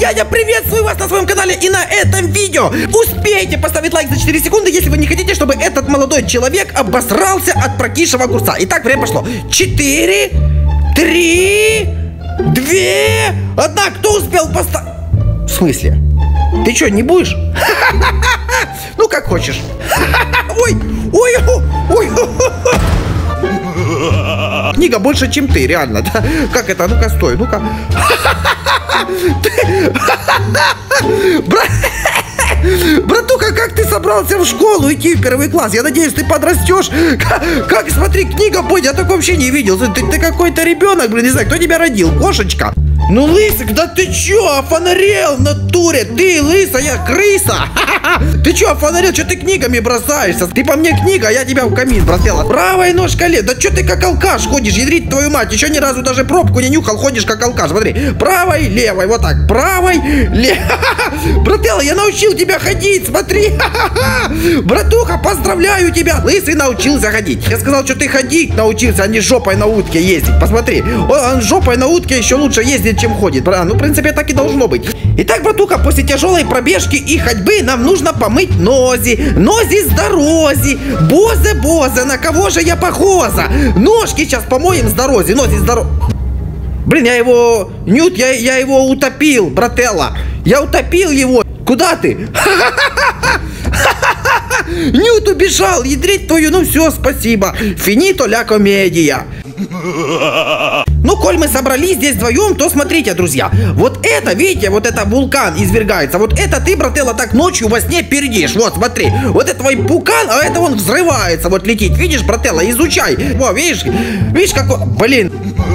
Я приветствую вас на своем канале и на этом видео. Успейте поставить лайк за 4 секунды, если вы не хотите, чтобы этот молодой человек обосрался от прокисшего огурца. Итак, время пошло. 4, 3, 2, 1. Кто успел поставить? В смысле? Ты что, не будешь? Ну, как хочешь. Ой, ой, ой. Книга больше, чем ты, реально. Да? Как это? Ну-ка, стой, ну-ка. Братуха, как ты собрался в школу идти в 1 класс? Я надеюсь, ты подрастешь. Как, смотри, книга будет, я такого вообще не видел. Ты какой-то ребенок, блин, не знаю, кто тебя родил, кошечка? Ну, лысый, да ты чё, офонарел в натуре? Ты лысая крыса! Ты чё, офонарел? Чё ты книгами бросаешься? Ты по мне книга, а я тебя в камин бросила. Правой ножкой лет. Да чё ты как алкаш ходишь, ядрить твою мать? Еще ни разу даже пробку не нюхал, ходишь как алкаш. Смотри, правой, левой, вот так. Правой, левой. Брателла, я научил тебя ходить, смотри. Братуха, поздравляю тебя. Лысый научился ходить. Я сказал, что ты ходить научился, а не жопой на утке ездить. Посмотри, он жопой на утке еще лучше ездит, чем ходит. Ну, в принципе, так и должно быть. Итак, братуха, после тяжелой пробежки и ходьбы нам нужно помыть нози. Нози с дорози. Бозе, на кого же я похожа? Ножки сейчас помоем с дорози. Нози с дорози. Блин, я его... Нют, я его утопил, брателла. Я утопил его. Куда ты? Нют убежал. Ядрить твою, ну все, спасибо. Финито ля комедия. Ну, коль мы собрались здесь вдвоем, то смотрите, друзья. Вот это, видите, вот это вулкан извергается. Вот это ты, брателла, так ночью во сне пердишь. Вот, смотри, вот это твой пукан, а это он взрывается, вот летит. Видишь, брателла, изучай. Во, видишь, какой... Блин.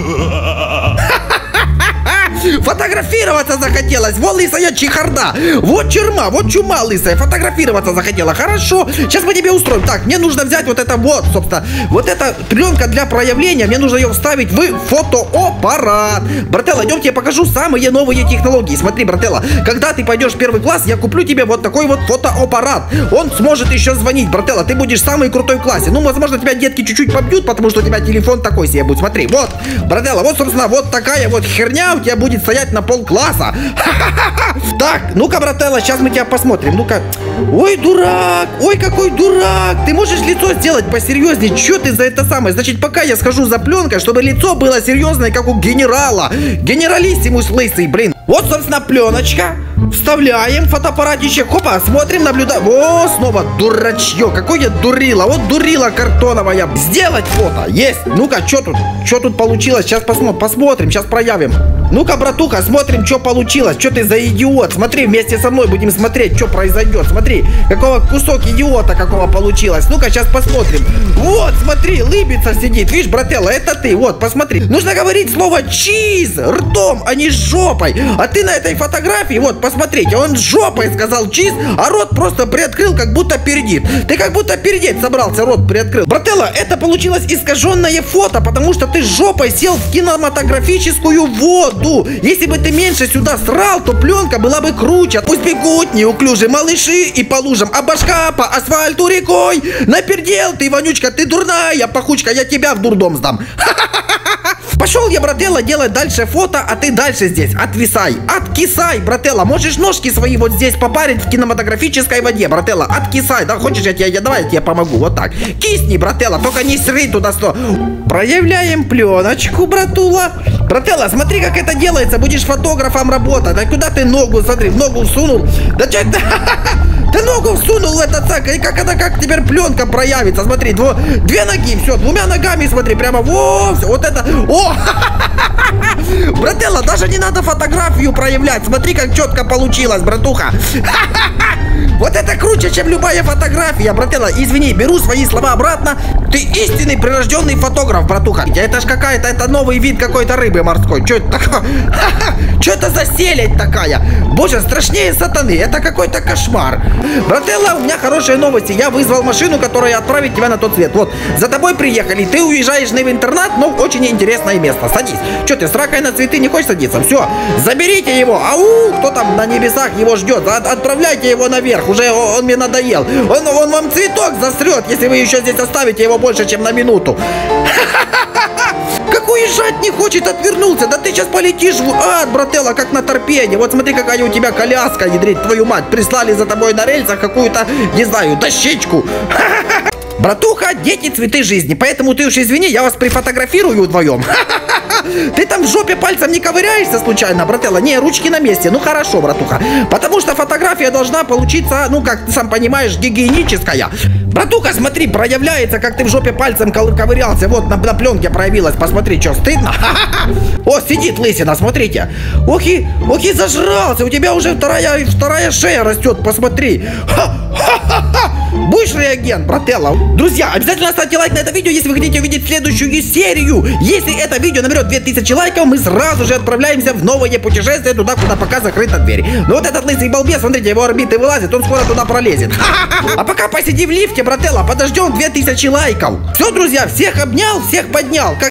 Фотографироваться захотелось. Вот лысая чехарда. Вот черма, вот чума лысая. Фотографироваться захотела. Хорошо. Сейчас мы тебе устроим. Так, мне нужно взять вот это вот, собственно. Вот эта пленка для проявления. Мне нужно ее вставить в фотоаппарат. Брателла, идем, тебе покажу самые новые технологии. Смотри, брателла, когда ты пойдешь в 1 класс, я куплю тебе вот такой вот фотоаппарат. Он сможет еще звонить, брателла. Ты будешь самый крутой в классе. Ну, возможно, тебя детки чуть-чуть побьют, потому что у тебя телефон такой себе будет. Смотри, вот, брателла, вот, собственно, вот такая вот херня у тебя будет стоять на полкласса. Так, ну-ка, брателла, сейчас мы тебя посмотрим. Ну-ка. Ой, дурак. Ой, какой дурак. Ты можешь лицо сделать посерьезнее? Че ты за это самое? Значит, пока я схожу за пленкой, чтобы лицо было серьезное, как у генерала. Генералиссимус лысый, блин. Вот, собственно, пленочка. Вставляем фотоаппаратище. Хопа, смотрим, наблюдаем. О, снова дурачье. Какое дурило. Вот дурила картоновая. Сделать фото. Есть. Ну-ка, что тут получилось? Сейчас посмотрим, сейчас проявим. Ну-ка, братуха, смотрим, что получилось. Что ты за идиот? Смотри, вместе со мной будем смотреть, что произойдет. Смотри, какого кусок идиота какого получилось. Ну-ка, сейчас посмотрим. Вот, смотри, лыбится сидит. Видишь, брателла, это ты. Вот, посмотри. Нужно говорить слово чиз ртом, а не жопой. А ты на этой фотографии, вот, посмотрите, он жопой сказал чиз, а рот просто приоткрыл, как будто пердит. Ты как будто пердеть собрался, рот приоткрыл. Брателла, это получилось искаженное фото, потому что ты жопой сел в кинематографическую воду. Если бы ты меньше сюда срал, то пленка была бы круче. Пусть бегут неуклюжие малыши и по лужам, а башка по асфальту рекой. Напердел ты, вонючка, ты дурная пахучка, я тебя в дурдом сдам. Пошел я, брателла, делать дальше фото, а ты дальше здесь отвисай, откисай, брателла. Можешь ножки свои вот здесь попарить в кинематографической воде, брателла, откисай. Да, хочешь, давай я тебе помогу, вот так. Кисни, брателла, только не сры туда сто. Проявляем пленочку, братула. Брателла, смотри, как это делается, будешь фотографом работать. Да куда ты ногу, смотри, в ногу всунул. Да что это? Ты ногу всунул в этот сак, и как теперь пленка проявится? Смотри, две ноги, все, 2 ногами, смотри, прямо, во, все, вот это, о! Брателла, даже не надо фотографию проявлять, смотри, как четко получилось, братуха. Вот это круче, чем любая фотография, брателла. Извини, беру свои слова обратно. Ты истинный прирожденный фотограф, братуха. Это ж какая-то, это новый вид какой-то рыбы морской. Что это такое? Что это за селядь такая? Боже, страшнее сатаны. Это какой-то кошмар. Брателла, у меня хорошие новости. Я вызвал машину, которая отправит тебя на тот свет. Вот, за тобой приехали. Ты уезжаешь не в интернат, но в очень интересное место. Садись. Что ты, с ракой на цветы не хочешь садиться? Все, заберите его. Ау, кто там на небесах его ждет? Отправляйте его наверх. Уже он мне надоел. Он вам цветок засрет, если вы еще здесь оставите его больше, чем на минуту. уезжать не хочет, отвернулся. Да ты сейчас полетишь в ад, брателла, как на торпеде. Вот смотри, какая у тебя коляска, ядрить твою мать. Прислали за тобой на рельсах какую-то, не знаю, дощечку. Братуха, дети цветы жизни. Поэтому ты уж извини, я вас прифотографирую вдвоем. Ты там в жопе пальцем не ковыряешься случайно, брателла? Не, ручки на месте. Ну хорошо, братуха. Потому что фотография должна получиться, ну как ты сам понимаешь, гигиеническая. Братуха, смотри, проявляется, как ты в жопе пальцем ковырялся. Вот на пленке проявилось. Посмотри, что, стыдно? О, сидит лысина, смотрите. Ох и зажрался. У тебя уже вторая шея растет, посмотри. Будешь реагент, брателла? Друзья, обязательно ставьте лайк на это видео, если вы хотите увидеть следующую серию. Если это видео наберет 2000 лайков, мы сразу же отправляемся в новое путешествие туда, куда пока закрыта дверь. Но вот этот лысый балбес, смотрите, его орбиты вылазит, он скоро туда пролезет. А пока посиди в лифте, брателла, подождем 2000 лайков. Все, друзья, всех обнял, всех поднял.